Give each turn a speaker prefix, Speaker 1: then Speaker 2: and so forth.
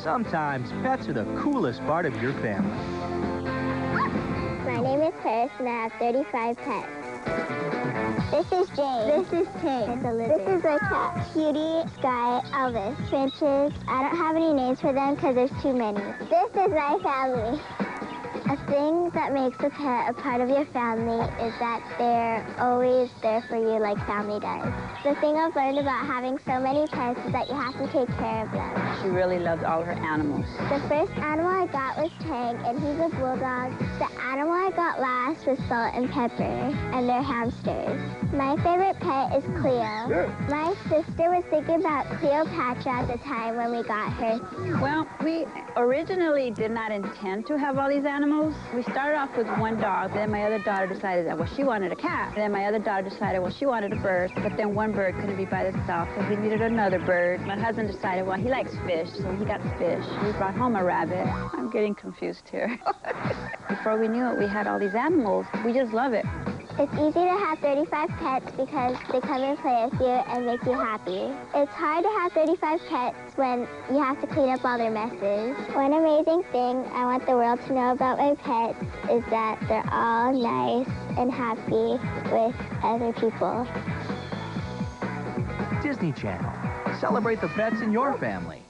Speaker 1: Sometimes pets are the coolest part of your family.
Speaker 2: My name is Paris and I have 35 pets. This is Jane. This is Ting. This is my cat. Cutie, Sky, Elvis, Finches. I don't have any names for them because there's too many. This is my family. A thing that makes a pet a part of your family is that they're always there for you like family does. The thing I've learned about having so many pets is that you have to take care of them.
Speaker 3: She really loves all her animals.
Speaker 2: The first animal I got was Tang, and he's a bulldog. The animal I got last was Salt and Pepper, and they're hamsters. My favorite pet is Cleo. My sister was thinking about Cleopatra at the time when we got her.
Speaker 3: Well, we originally did not intend to have all these animals. We started off with one dog, then my other daughter decided that, well, she wanted a cat. Then my other daughter decided, well, she wanted a bird, but then one bird couldn't be by itself, so we needed another bird. My husband decided, well, he likes fish, so he got fish. We brought home a rabbit. I'm getting confused here. Before we knew it, we had all these animals. We just love it.
Speaker 2: It's easy to have 35 pets because they come and play with you and make you happy. It's hard to have 35 pets when you have to clean up all their messes. One amazing thing I want the world to know about my pets is that they're all nice and happy with other people.
Speaker 1: Disney Channel. Celebrate the pets in your family.